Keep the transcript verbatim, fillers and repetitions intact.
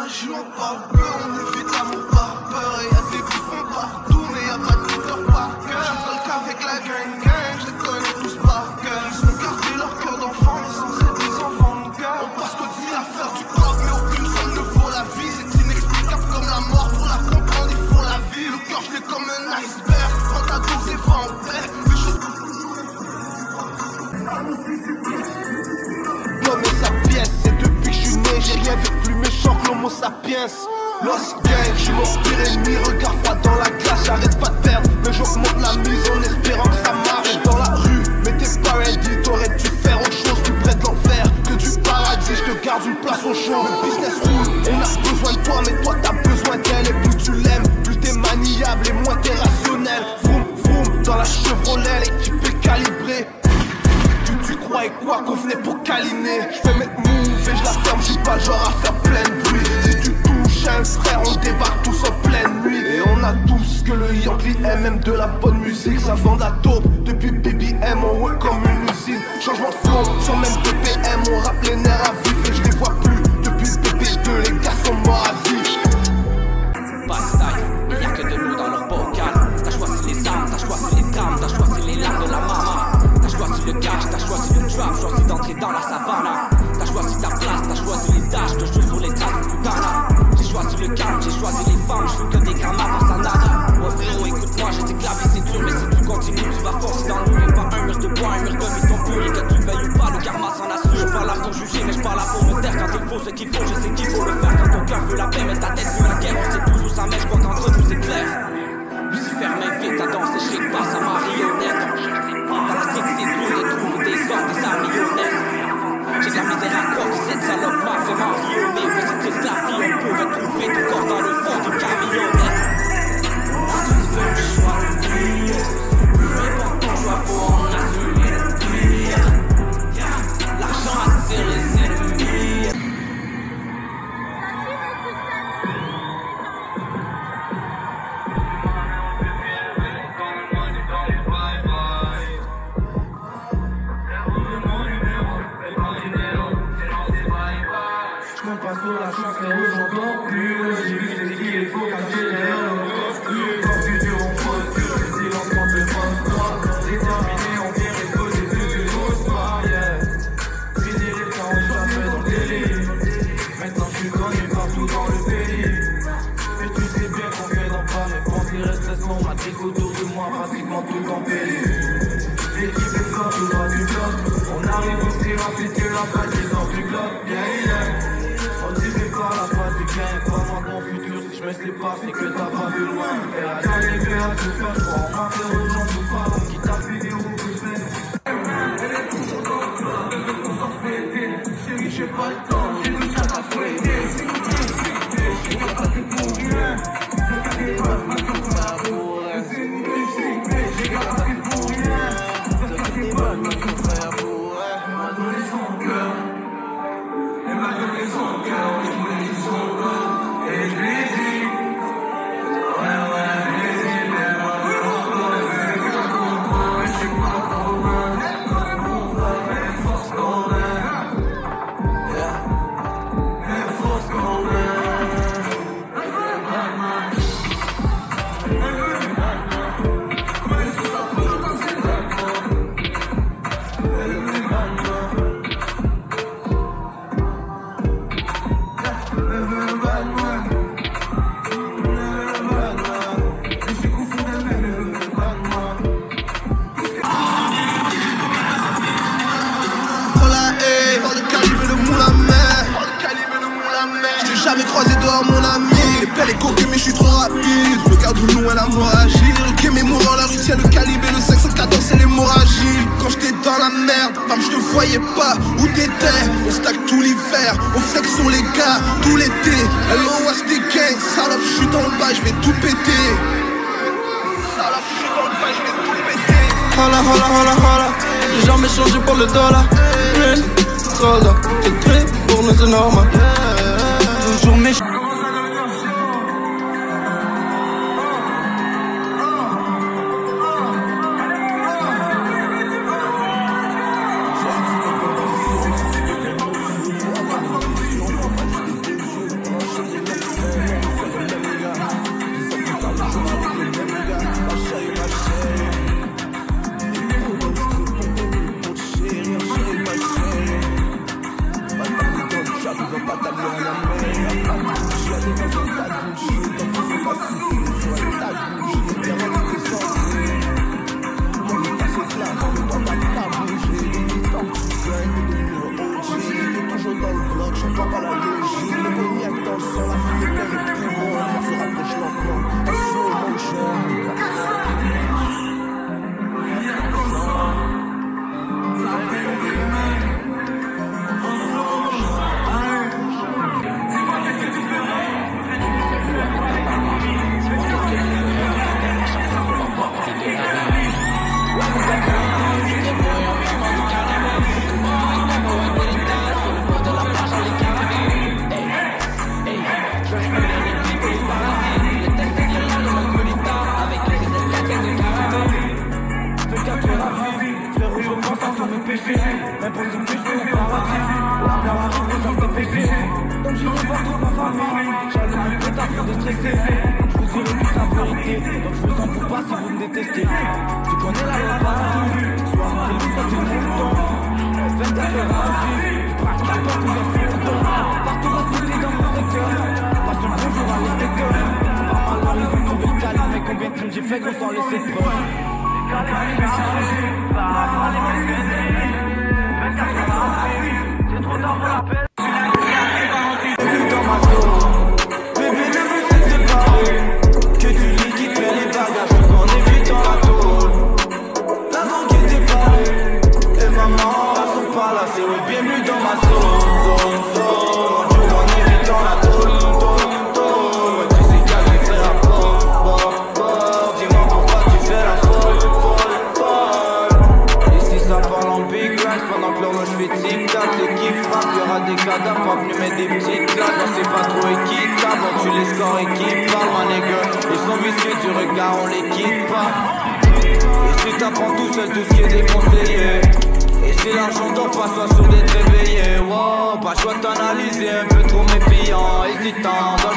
fragile, on parle peu, on évite l'amour par peur. Et y'a des bouffons partout, mais y'a pas de Peter Parker. Je colle qu'avec la gang gang, je les connais tous par cœur. Ils ont gardé leur cœur d'enfant, mais sans être des enfants de cœur. On passe notre vie à faire du corps, mais aucune somme ne vaut la vie. C'est inexplicable comme la mort, pour la comprendre il faut la vie. Le cœur je l'ai comme un iceberg, prends ta dose et va en paix. Les choses... L'homo sapiens, c'est depuis que je suis né, j'ai rien vu plus méchant que l'homo sapiens. Lost gang, je suis mon pire ennemi, regard froid dans la glace, j'arrête pas de perdre. Mais j'augmente la mise en espérant que ça marche. Dans la rue, mais t'es pas ready, t'aurais dû faire autre chose plus près de l'enfer que du paradis. Je te garde une place au chaud, le business roule. On a besoin de toi, mais toi t'as besoin d'elle. Et plus tu l'aimes, plus t'es maniable et moins t'es rationnel. Vroom vroom, dans la Chevrolet, l'équipe est calibrée. Tu croyais quoi qu'on venait pour câliner? Je fais mettre move et je la ferme, je suis pas le genre à faire plein de bruit. Si tu touches un frère, on débarque tous en pleine nuit. Et on a tous ce que le Yankee aime, même de la bonne musique. Ça vend la taupe, depuis B B M on work comme une usine. Changement de flow, sans même B P M, on rappe les nerfs à vif. Et je les vois plus, depuis B P deux, les gars sont morts à vie. Pas style, il y a que de l'eau dans leur bocal. T'as choisi les armes, t'as choisi les drames, t'as choisi les larmes de la maman. T'as choisi le cash, t'as choisi le trap, choisi d'entrer dans la savane. T'as choisi ta place, t'as choisi les tâches, te joue sur les traces de Putana. J'ai choisi le calme, j'ai choisi les femmes, je veux que des grammas par sa nada. Ouais frérot, écoute-moi, j'ai tes claviers, c'est dur, mais si tu continues, tu vas foncer dans le mur. Et pas un mur de bois, un mur de béton pur. Et que tu veuilles ou pas, le karma s'en assure. Je parle là pour juger, mais je parle là pour me taire. Quand il faut ce qu'il faut, je sais qu'il faut le faire. Quand ton cœur veut la paix, mais ta tête veut la guerre. On sait tous où ça met, je crois qu'entre nous c'est clair. Lucifer m'invite à danser, je sais pas sa marionnette. Dans la street c'est dur de trouver des hommes, des marionnettes. J'ai de la misère à croire que cette salope m'a vraiment rayonné. Mais c'est triste la vie, on peut retrouver ton corps dans le fond d'une camionnette. On a tous fait le choix de fuir. Peu importe ton choix, faut en assumer le pire. L'argent attire les ennemis. Pas sur la chance, mais où j'entends plus. J'ai vu les équipes, il faut cacher derrière le costume. Quand tu dur, on pose sur le silence quand le boss toi. Déterminé, on vient exposer plus que l'os pas, yeah. Fini les temps où j'appelle dans le délire. Maintenant je suis connu partout dans le pays. Mais tu sais bien qu'on fait dans pas mes pensées restent restent matriques autour de moi, pratiquement tout embelli. L'équipe est forte, tout droit du bloc. On arrive aussi rapide que la balle qui sort du globe, yeah, yeah. Motivé par la phrase du gain, pas loin de mon futur. Si je me sais pas, c'est que t'as pas vu loin. Et à t'arriver à tout faire, je crois en ma faire aux gens tout pas. Qui t'a vidéo que je fais. Elle est toujours dans le plan, elle veut qu'on s'en fêter. Chérie, j'ai pas le temps, j'ai le temps à fouetter. J'ai pas passé pour rien. Je t'ai pas ma confiance pour elle. J'ai pas passé pour rien. Je t'ai pas ma confiance pour elle. Elle m'a donné son cœur. Elle m'a donné son cœur, je voulais dire son corps. Et je lui ai dit, ouais, ouais, je lui ai dit, mais moi, je comprends, je sais que je comprends, mais je suis pas commun. Mais force qu'on a, yeah, mais force qu'on a. Comment est-ce que ça peut quand c'est le elle est maintenant. J'avais croisé dehors mon ami. Les pelles et coquilles mais je suis trop rapide. Le garde où nous elle a mort agile. Ok mes mots dans la rue tiens le calibre et le cinq cent quatorze c'est l'hémorragie. Quand j'étais dans la merde, femme je te voyais pas où t'étais. On stack tout l'hiver, on flex sur les gars tout l'été. Hello what's the gang, salope je suis dans le bas, je vais tout péter. Salope je suis dans le bas, je vais tout péter. Hola hola hola hola, j'ai jamais changé pour le dollar. Real soldat, c'est très pour nous c'est normal. Toujours méchant. Impossible que je vais au paradis. La peur arrive aux gens de péché. Donc j'irai voir toute ma famille. J'allume un pétard pour déstresser. Je vous dirai toute la vérité. Donc je vous en fous pas si vous me détestez. Tu connais la loi paradis. Soir et nuit, ça c'est mon temps. vingt-quatre heures à vivre. Je braque la porte où j'ai fait le temps. Partout respecté dans mon secteur. Passe un bonjour à l'inspecteur. Pas mal dans les autres, trouver le calme. Mais combien de crimes j'ai fait qu'on s'en laissait de peur. C'est trop tard pour la peine. Dans ma zone, bébé le but c'est de séparer. Que tu liquides les bagages, tout en évitant la tôle. La drogue est déparée, et maman elles sont pas là, c'est oui, bienvenue dans ma zone. Zone, zone, tout en évitant la tôle. Tôle, tôle, ouais tu sais qu'à qui fait la porte. Bord, bord, dis-moi pourquoi tu fais la folle. Folle, folle. Ici ça parle en big rise pendant que l'horloge fait tic-tac. L'équipe frappe, y'aura des cadavres, pas venu mettre des petites claques. Là c'est pas trop équitable, on tue les scores et qui parle, ma nigga. Ils sont vicieux du regard, on les quitte pas. Ici t'apprends tout seul tout ce qui est déconseillé. Ici l'argent dort pas, soit sûr d'être réveillé. Wow, pas choix d'analyser, un peu trop méfiant, hésitant. Dans